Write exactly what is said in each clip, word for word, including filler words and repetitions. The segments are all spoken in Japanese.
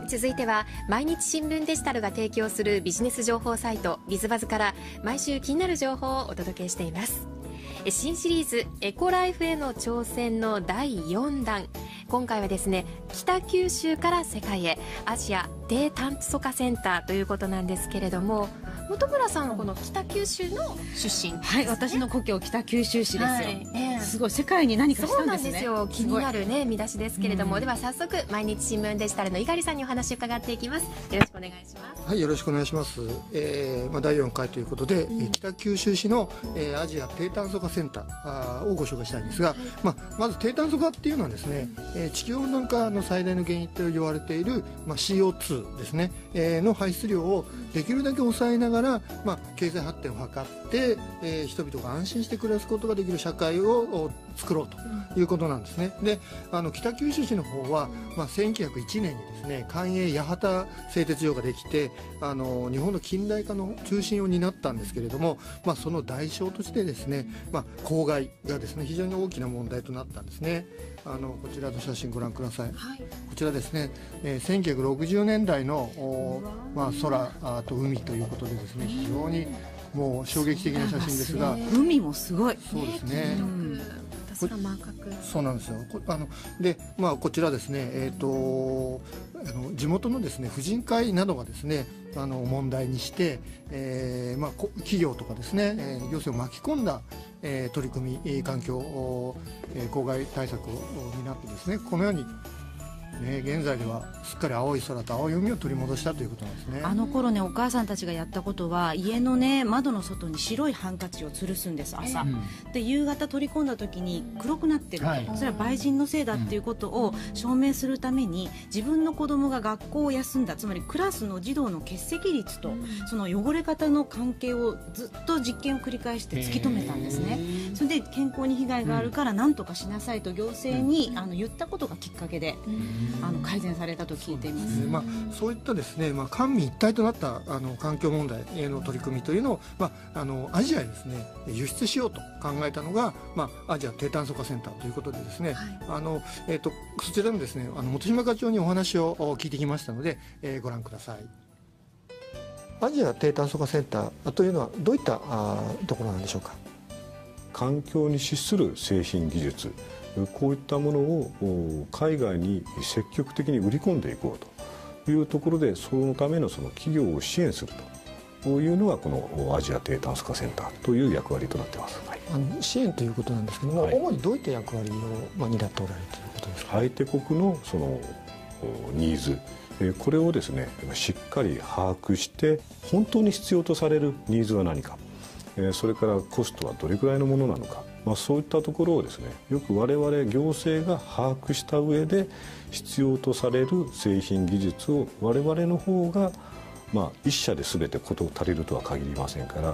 続いては毎日新聞デジタルが提供するビジネス情報サイトビズバズから毎週気になる情報をお届けしています。新シリーズエコライフへの挑戦のだいよんだん、今回はですね、北九州から世界へアジア低炭素化センターということなんですけれども、本村さんはこの北九州の出身、ね、 はい、私の故郷北九州市ですよ、はいえー、すごい世界に何かしたんですね。 そうなんですよ、気になるね見出しですけれども、では早速毎日新聞デジタルの猪狩さんにお話を伺っていきます。よろしくお願いします。 はい、よろしくお願いします。えーまあ、だいよんかいということで、うん、北九州市の、えー、アジア低炭素化センターをご紹介したいんですが、はいまあ、まず低炭素化っていうのはですね、えー、地球温暖化の最大の原因と言われている、まあ、シーオーツー ですね、えー、の排出量をできるだけ抑えながら、まあ、経済発展を図って、えー、人々が安心して暮らすことができる社会を作ろうということなんですね。で、あの北九州市の方は、まあ、せんきゅうひゃくいちねんにですね、関営八幡製鉄所ができて、あの日本の近代化の中心を担ったんですけれども、まあ、その代償としてですね、まあ、公害がですね非常に大きな問題となったんですね。あのこちらの写真ご覧ください、はい、こちらですね、えー、せんきゅうひゃくろくじゅうねんだいの、まあ、空あと海ということでですね、非常にもう衝撃的な写真ですが、 海もすごい、 そうですね、 うんそうなんですよ。あので、まあ、こちらですね、えー、とあの地元のですね婦人会などがですねあの問題にして、えーまあ、企業とかですね、えー、行政を巻き込んだ、えー、取り組み環境、えー、公害対策を担ってですね、このようにね、現在ではすっかり青い空と青い海を取り戻したということなんですね。 あの頃ね、お母さんたちがやったことは、家のね窓の外に白いハンカチを吊るすんです、朝、うん、で夕方取り込んだ時に黒くなってる、はい、それはばい菌のせいだっていうことを証明するために、自分の子供が学校を休んだ、つまりクラスの児童の欠席率とその汚れ方の関係をずっと実験を繰り返して突き止めたんですね。それで健康に被害があるから何とかしなさいと行政にあの言ったことがきっかけであの改善されたと聞いています。 そうですね、まあ、そういったですね、まあ、官民一体となったあの環境問題への取り組みというのを、まあ、あのアジアへですね輸出しようと考えたのが、まあ、アジア低炭素化センターということでですね、はい、あのえー、とそちらのですねあの本島課長にお話を聞いてきましたので、えー、ご覧ください。アジア低炭素化センターというのはどういったあところなんでしょうか。 環境に資する製品技術、こういったものを海外に積極的に売り込んでいこうというところで、そのためのその企業を支援するというのがこのアジア低炭素化センターという役割となっています。はい、 あの支援ということなんですけども、はい、主にどういった役割を、まあ、担っておられるということですか。 相手国のそのニーズ、これをですねしっかり把握して、本当に必要とされるニーズは何か、それからコストはどれくらいのものなのか、まあ、そういったところをですねよく我々行政が把握した上で、必要とされる製品技術を我々の方が、まあ、一社で全て事足りるとは限りませんから、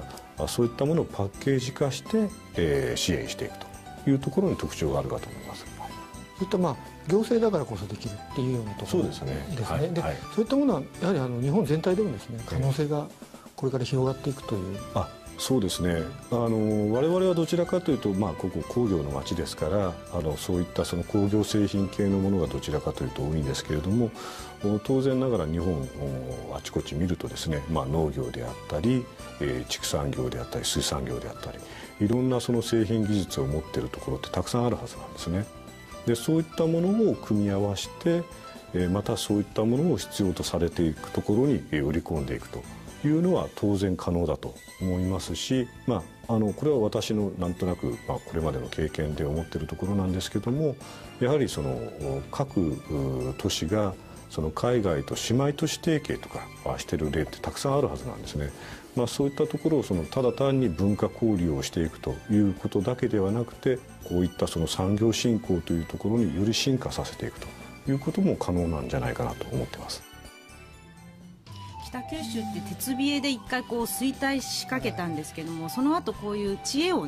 そういったものをパッケージ化して、えー、支援していくというところに特徴があるかと思います。 そういったまあ行政だからこそできるっていうようなところですね。 そうですね。 で、はい、そういったものはやはりあの日本全体でもですね可能性がこれから広がっていくという。 あそうですね、あの我々はどちらかというと、まあ、ここ工業の街ですから、あのそういったその工業製品系のものがどちらかというと多いんですけれども、当然ながら日本あちこち見るとですね、まあ、農業であったり、えー、畜産業であったり水産業であったり、いろんなその製品技術を持っているところってたくさんあるはずなんですね。でそういったものを組み合わせて、えー、またそういったものを必要とされていくところに売り込んでいくというのは当然可能だと思いますし、まあ、あのこれは私のなんとなく、まあ、これまでの経験で思っているところなんですけども、やはりその各都市がその海外と姉妹都市提携とかしている例ってたくさんあるはずなんですね。まあ、そういったところをそのただ単に文化交流をしていくということだけではなくて、こういったその産業振興というところにより進化させていくということも可能なんじゃないかなと思っています。 北九州って鉄冷えで一回こう衰退しかけたんですけども、その後こういう知恵をね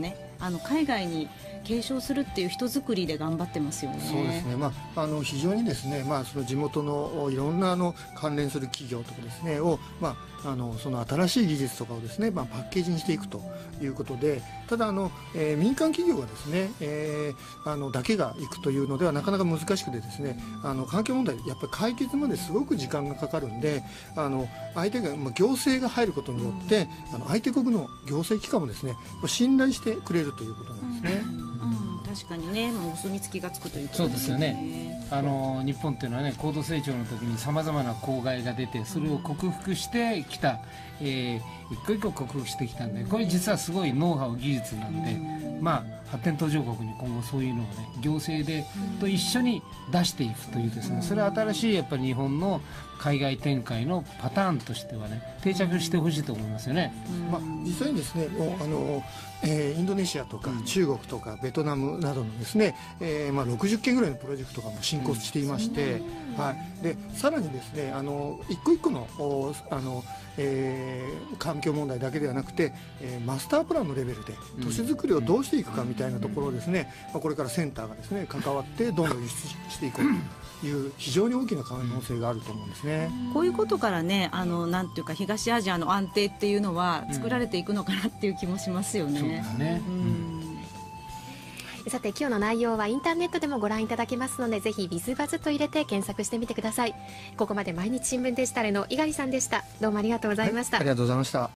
あの海外に継承するっていう人づくりで頑張ってますよね。 そうですね、まあ、あの非常にですね、まあ、その地元のいろんなあの関連する企業とかですねを、まあ、あのその新しい技術とかをですね、まあ、パッケージにしていくということで、ただあの、えー、民間企業がですね、えー、あのだけが行くというのではなかなか難しくてですね、あの環境問題やっぱり解決まですごく時間がかかるんで、あの相手が、まあ、行政が入ることによって、あの相手国の行政機関もですね信頼してくれるということなんですね。 うんうん、確かにね、もうお墨付きがつくということそうですよね。あの日本っていうのはね、高度成長の時にさまざまな公害が出て、それを克服してきた、えー、一個一個克服してきたんで、これ実はすごいノウハウ技術なんで、まあ発展途上国に今後そういうのをね、行政でと一緒に出していくというですね、それは新しいやっぱり日本の海外展開のパターンとしてはね、定着してほしいと思いますよね。 まあ、実際にですね、もうあの、えー、インドネシアとか中国とかベトナムなどのですね、えーまあ、ろくじゅっけんぐらいのプロジェクトがもう進行していまして、はい、でさらにですね、あの一個一個のおあの、えー、環境問題だけではなくて、えー、マスタープランのレベルで都市づくりをどうしていくかみたいなところをですね、まあ、これからセンターがですね関わってどんどん輸出していこうという非常に大きな可能性があると思うんですね。 こういうことからね、あのなんていうか東アジアの安定っていうのは作られていくのかなっていう気もしますよね。 そうだね。 さて今日の内容はインターネットでもご覧いただけますので、ぜひビズバズと入れて検索してみてください。ここまで毎日新聞デジタルの猪狩さんでした。どうもありがとうございました。 はい、ありがとうございました。